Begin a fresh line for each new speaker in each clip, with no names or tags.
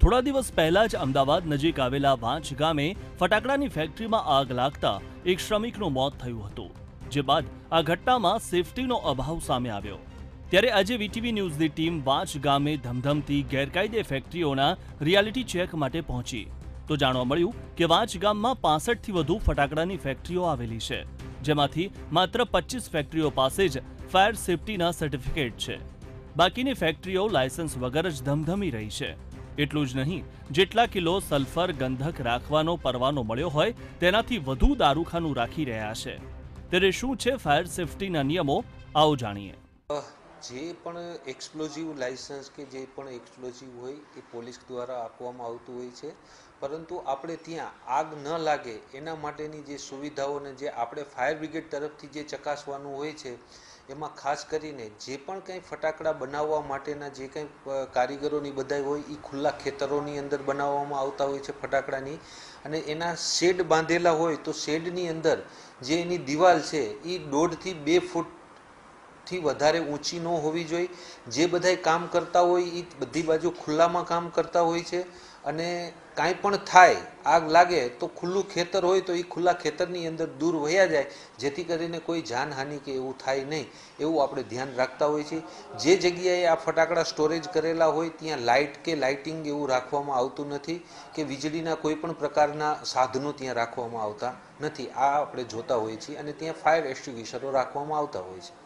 થોડા દિવસ પહેલા જ અમદાવાદ નજીક આવેલા વાંચ ગામે ફટાકડાની ફેક્ટરીમાં આગ લાગતા એક શ્રમિકનું મોત થયું હતું, જે બાદ આ ઘટનામાં સેફટીનો અભાવ સામે આવ્યો। ત્યારે આજે વીટીવી ન્યૂઝની ટીમ વાંચ ગામે ધમધમતી ગેરકાયદે ફેક્ટરીઓના રિયાલિટી ચેક માટે પહોંચી તો જાણવા મળ્યું કે વાંચ ગામમાં 65થી વધુ ફટાકડાની ફેક્ટરીઓ આવેલી છે, જેમાંથી માત્ર 25 ફેક્ટરીઓ પાસે જ ફાયર સેફટીના સર્ટિફિકેટ છે। બાકીની ફેક્ટરીઓ લાયસન્સ વગર જ ધમધમી રહી છે। એટલું જ નહીં, જેટલા કિલો સલ્ફર ગંધક રાખવાનો પરવાનો મળ્યો હોય તેનાથી વધુ દારૂખાનું રાખી રહ્યા છે। ત્યારે શું છે ફાયર સેફટીના નિયમો, આવો જાણીએ।
જે પણ એક્સપ્લોઝિવ લાયસન્સ કે જે પણ એક્સપ્લોઝિવ હોય એ પોલીસ દ્વારા આપવામાં આવતું હોય છે, પરંતુ આપણે ત્યાં આગ ન લાગે એના માટેની જે સુવિધાઓને જે આપણે ફાયર બ્રિગેડ તરફથી જે ચકાસવાનું હોય છે, એમાં ખાસ કરીને જે પણ કંઈ ફટાકડા બનાવવા માટેના જે કંઈ કારીગરોની બધા હોય એ ખુલ્લા ખેતરોની અંદર બનાવવામાં આવતા હોય છે ફટાકડાની, અને એના શેડ બાંધેલા હોય તો શેડની અંદર જે એની દિવાલ છે એ 1.5 થી 2 ફૂટથી વધારે ઊંચી ન હોવી જોઈએ। જે બધાય કામ કરતા હોય એ બધી બાજુ ખુલ્લામાં કામ કરતા હોય છે, અને કાંઈ પણ થાય આગ લાગે તો ખુલ્લું ખેતર હોય તો એ ખુલ્લા ખેતરની અંદર દૂર વયા જાય, જેથી કરીને કોઈ જાનહાનિ કે એવું થાય નહીં, એવું આપણે ધ્યાન રાખતા હોઈએ છીએ। જે જગ્યાએ આ ફટાકડા સ્ટોરેજ કરેલા હોય ત્યાં લાઇટ કે લાઇટિંગ એવું રાખવામાં આવતું નથી, કે વીજળીના કોઈ પણ પ્રકારના સાધનો ત્યાં રાખવામાં આવતા નથી। આ આપણે જોતા હોઈએ છીએ, અને ત્યાં ફાયર એક્સ્ટિંગ્વિશરો રાખવામાં આવતા હોય છે।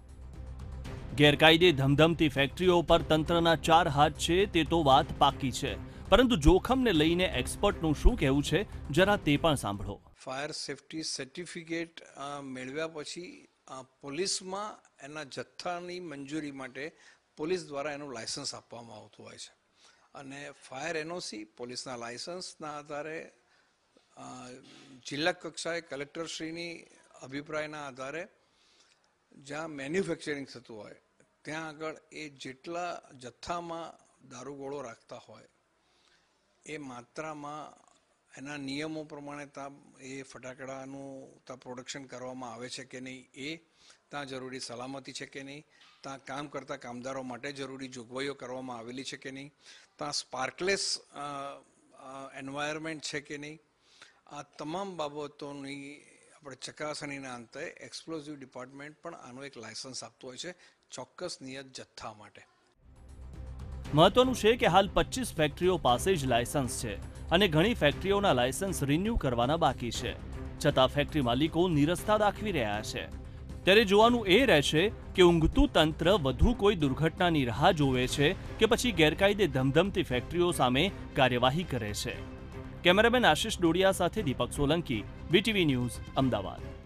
ગેરકાયદે ધમધમતી ફેક્ટરીઓ પર તંત્રના 4 હાથ છે તે તો વાત પાકી છે, પરંતુ જોખમને લઈને એક્સપર્ટનું શું કહેવું છે, જરા તે પણ સાંભળો।
ફાયર સેફટી સર્ટિફિકેટ મેળવ્યા પછી પોલીસમાં એના જથ્થાની મંજૂરી માટે પોલીસ દ્વારા એનું લાયસન્સ આપવામાં આવતું હોય છે, અને ફાયર એનઓસી પોલીસના લાયસન્સના આધારે જિલ્લા કક્ષાએ કલેક્ટરશ્રીની અભિપ્રાયના આધારે જ્યાં મેન્યુફેક્ચરિંગ થતું હોય ત્યાં આગળ એ જેટલા જથ્થામાં દારૂગોળો રાખતા હોય એ માત્રામાં એના નિયમો પ્રમાણે ત્યાં એ ફટાકડાનું ત્યાં પ્રોડક્શન કરવામાં આવે છે કે નહીં, એ ત્યાં જરૂરી સલામતી છે કે નહીં, ત્યાં કામ કરતા કામદારો માટે જરૂરી જોગવાઈઓ કરવામાં આવેલી છે કે નહીં, ત્યાં સ્પાર્કલેસ એન્વાયરમેન્ટ છે કે નહીં, આ તમામ બાબતોની આપણે ચકાસણીના અંતે એક્સપ્લોઝિવ ડિપાર્ટમેન્ટ પણ આનું એક લાયસન્સ આપતું હોય છે ચોક્કસ નિયત જથ્થા માટે।
મહત્વનું છે કે હાલ 25 ફેક્ટરીઓ પાસે જ લાયસન્સ છે, અને ઘણી ફેક્ટરીઓના લાયસન્સ રિન્યૂ કરવાના બાકી છે, છતાં ફેક્ટરી માલિકો નીરસતા દાખવી રહ્યા છે। ત્યારે જોવાનું એ રહેશે કે ઊંઘતું તંત્ર વધુ કોઈ દુર્ઘટનાની રાહ જોવે છે કે પછી ગેરકાયદે ધમધમતી ફેક્ટરીઓ સામે કાર્યવાહી કરે છે। કેમેરામેન આશિષ ડોડિયા સાથે દીપક સોલંકી, વીટીવી ન્યૂઝ, અમદાવાદ।